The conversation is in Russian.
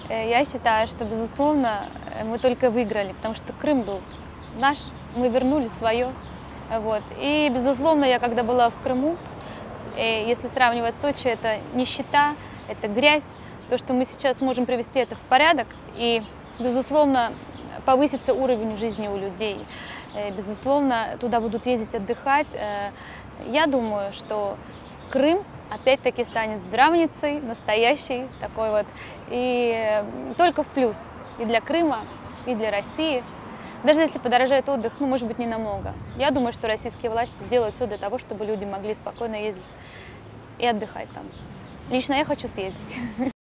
Я считаю, что, безусловно, мы только выиграли, потому что Крым был наш, мы вернули свое. Вот. И, безусловно, я когда была в Крыму, если сравнивать Сочи, это нищета, это грязь. То, что мы сейчас можем привести это в порядок, и, безусловно, повысится уровень жизни у людей. Безусловно, туда будут ездить отдыхать. Я думаю, что Крым опять-таки станет здравницей, настоящей такой вот. И только в плюс и для Крыма, и для России. Даже если подорожает отдых, ну, может быть, не намного. Я думаю, что российские власти сделают все для того, чтобы люди могли спокойно ездить и отдыхать там. Лично я хочу съездить.